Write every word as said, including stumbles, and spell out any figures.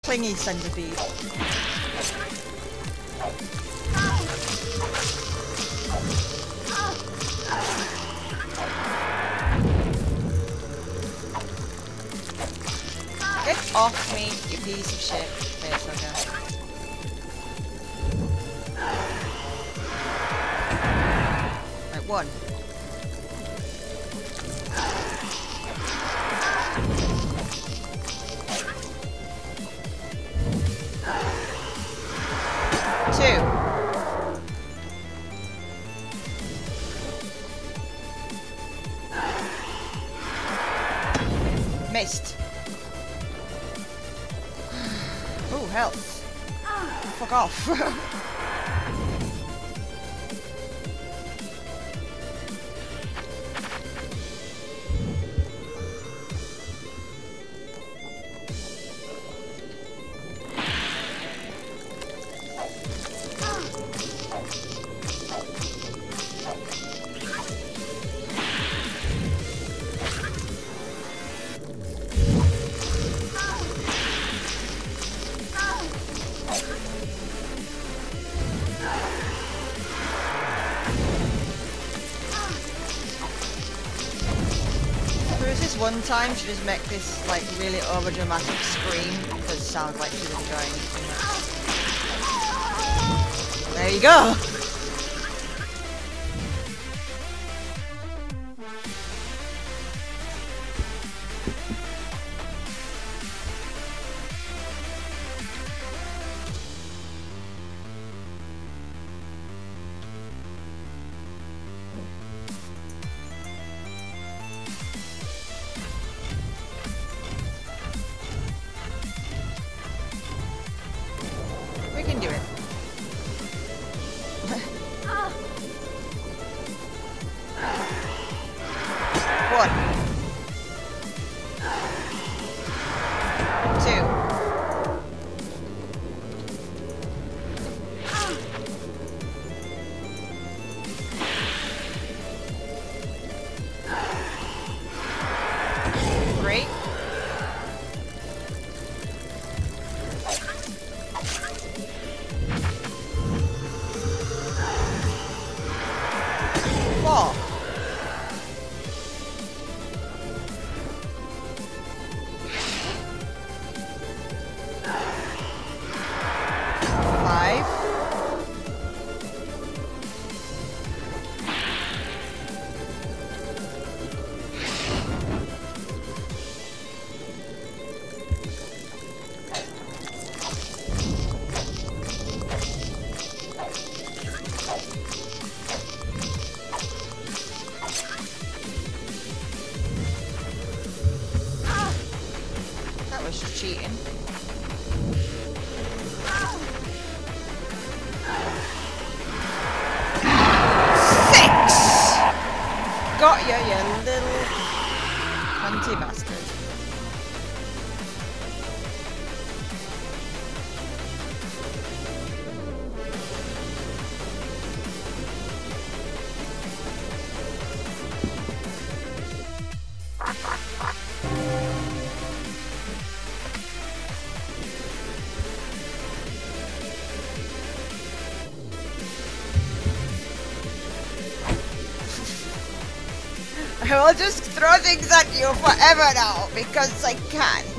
clingy centipede. Get off me, you piece of shit. Face, okay. Right, one. Two. Missed. Oh, health. Fuck off. One time she just make this like really over dramatic scream that sounds like she's enjoying it too much. There you go! We can do it. One. Two. Three. Four. Five. That was just cheating. Six! Got you, you little cunty bastard. I will just throw things at you forever now, because I can.